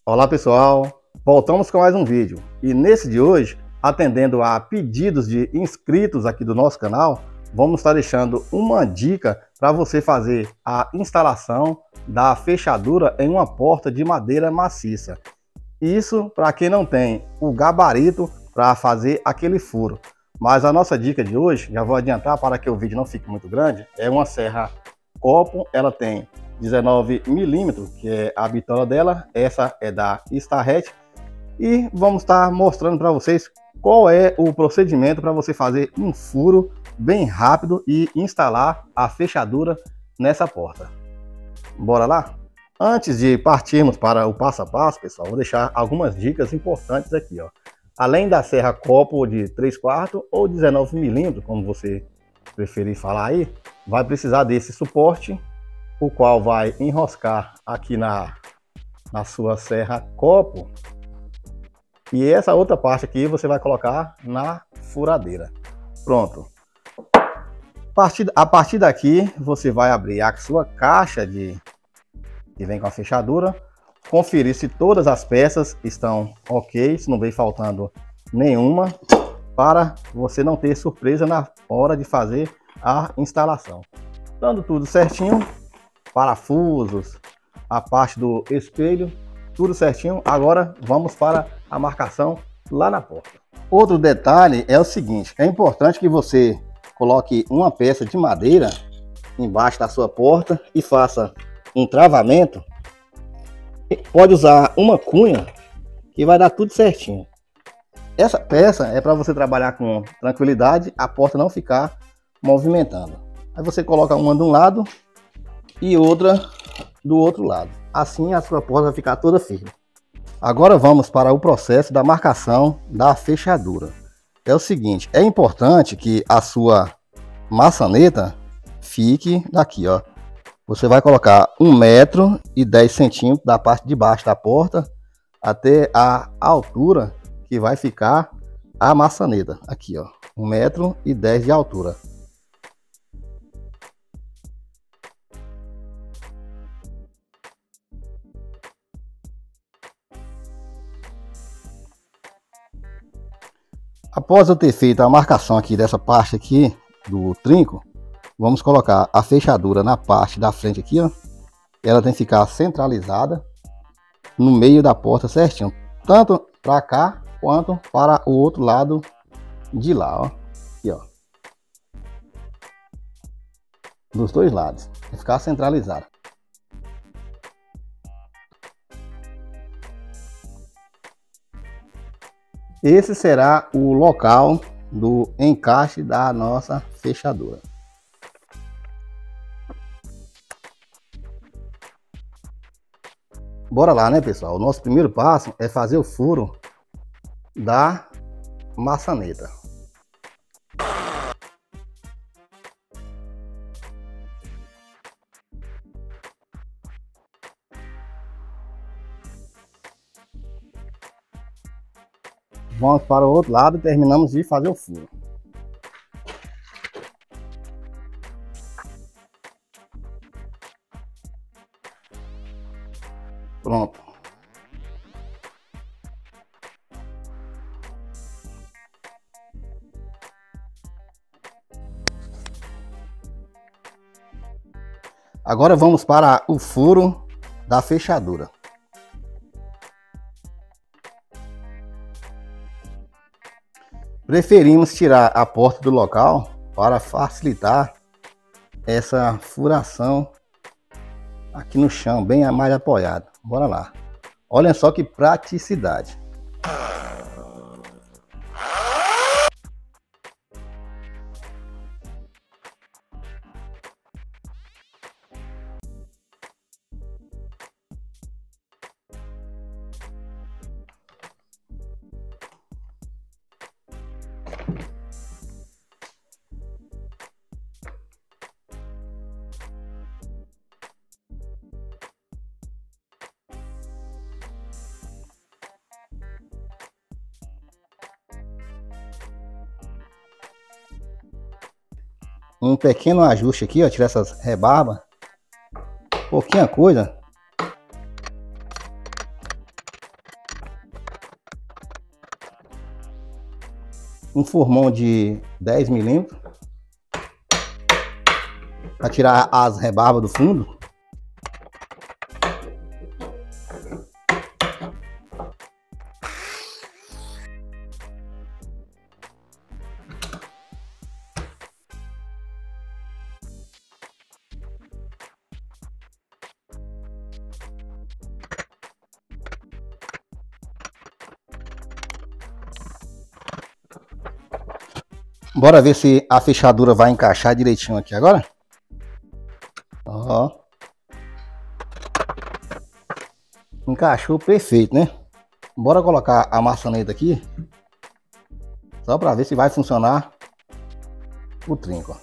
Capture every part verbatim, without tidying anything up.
Olá pessoal, voltamos com mais um vídeo e nesse de hoje, atendendo a pedidos de inscritos aqui do nosso canal, vamos estar deixando uma dica para você fazer a instalação da fechadura em uma porta de madeira maciça. Isso para quem não tem o gabarito para fazer aquele furo. Mas a nossa dica de hoje, já vou adiantar para que o vídeo não fique muito grande, é uma serra copo. Ela tem dezenove milímetros, que é a bitola dela, essa é da Starrett, e vamos estar mostrando para vocês qual é o procedimento para você fazer um furo bem rápido e instalar a fechadura nessa porta. Bora lá? Antes de partirmos para o passo a passo, pessoal, vou deixar algumas dicas importantes aqui, ó. Além da serra copo de três quartos ou dezenove milímetros, como você preferir falar aí, vai precisar desse suporte, o qual vai enroscar aqui na, na sua serra copo, e essa outra parte aqui você vai colocar na furadeira. Pronto. A partir, a partir daqui você vai abrir a sua caixa de que vem com a fechadura, conferir se todas as peças estão ok, se não vem faltando nenhuma, para você não ter surpresa na hora de fazer a instalação. Dando tudo certinho, parafusos, a parte do espelho, tudo certinho. Agora vamos para a marcação lá na porta. Outro detalhe é o seguinte: é importante que você coloque uma peça de madeira embaixo da sua porta e faça um travamento. Pode usar uma cunha que vai dar tudo certinho. Essa peça é para você trabalhar com tranquilidade, a porta não ficar movimentando. Aí você coloca uma de um lado e outra do outro lado. Assim a sua porta vai ficar toda firme. Agora vamos para o processo da marcação da fechadura. É o seguinte: é importante que a sua maçaneta fique daqui, ó. Você vai colocar um metro e dez centímetros da parte de baixo da porta até a altura que vai ficar a maçaneta. Aqui, ó, um metro e dez de altura. Após eu ter feito a marcação aqui dessa parte aqui do trinco, vamos colocar a fechadura na parte da frente aqui, ó. Ela tem que ficar centralizada no meio da porta certinho, tanto para cá quanto para o outro lado de lá, ó. Aqui, ó. Dos dois lados, tem que ficar centralizada. Esse será o local do encaixe da nossa fechadura. Bora lá, né, pessoal? O nosso primeiro passo é fazer o furo da maçaneta. Vamos para o outro lado e terminamos de fazer o furo. Pronto. Agora vamos para o furo da fechadura. Preferimos tirar a porta do local para facilitar essa furação aqui no chão, bem mais apoiado. Bora lá. Olha só que praticidade. Um pequeno ajuste aqui, ó, tirar essas rebarbas, pouquinha coisa, um formão de dez milímetros para tirar as rebarbas do fundo. Bora ver se a fechadura vai encaixar direitinho aqui agora. Ó. Encaixou perfeito, né? Bora colocar a maçaneta aqui. Só para ver se vai funcionar o trinco.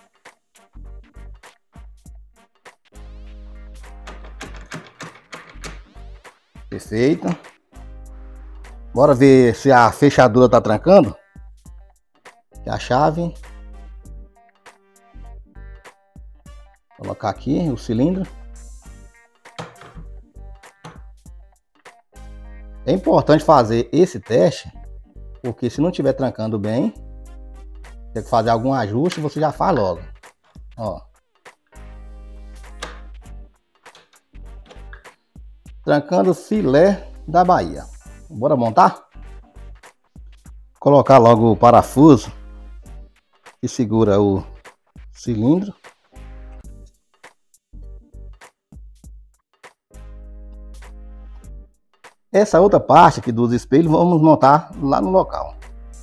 Perfeito. Bora ver se a fechadura tá trancando. A chave. Colocar aqui o cilindro. É importante fazer esse teste, porque se não estiver trancando bem, tem que fazer algum ajuste, você já faz logo. Ó. Trancando o filé da Bahia. Bora montar? Colocar logo o parafuso que segura o cilindro. Essa outra parte aqui dos espelhos vamos montar lá no local.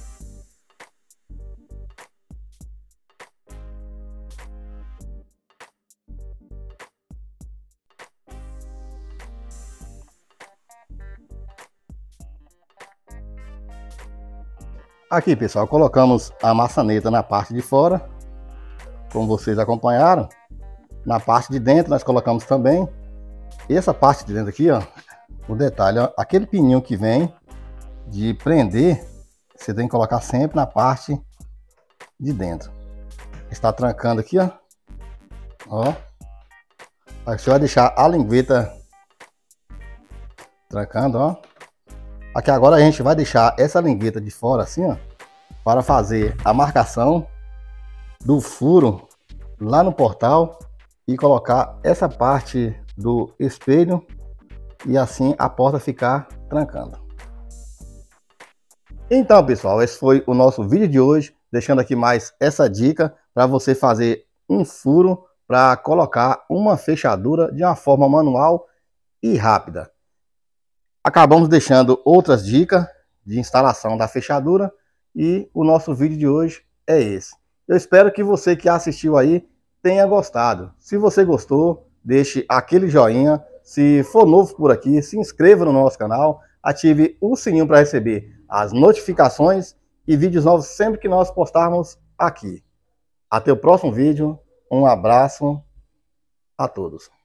Aqui, pessoal, colocamos a maçaneta na parte de fora, como vocês acompanharam. Na parte de dentro nós colocamos também. E essa parte de dentro aqui, ó, o detalhe, ó, aquele pininho que vem de prender, você tem que colocar sempre na parte de dentro. Está trancando aqui, ó. Ó. Aí você vai deixar a lingueta trancando, ó. Aqui agora a gente vai deixar essa lingueta de fora assim, ó, para fazer a marcação do furo lá no portal e colocar essa parte do espelho e assim a porta ficar trancando. Então, pessoal, esse foi o nosso vídeo de hoje, deixando aqui mais essa dica para você fazer um furo para colocar uma fechadura de uma forma manual e rápida. Acabamos deixando outras dicas de instalação da fechadura e o nosso vídeo de hoje é esse. Eu espero que você que assistiu aí tenha gostado. Se você gostou, deixe aquele joinha. Se for novo por aqui, se inscreva no nosso canal, ative o sininho para receber as notificações e vídeos novos sempre que nós postarmos aqui. Até o próximo vídeo, um abraço a todos.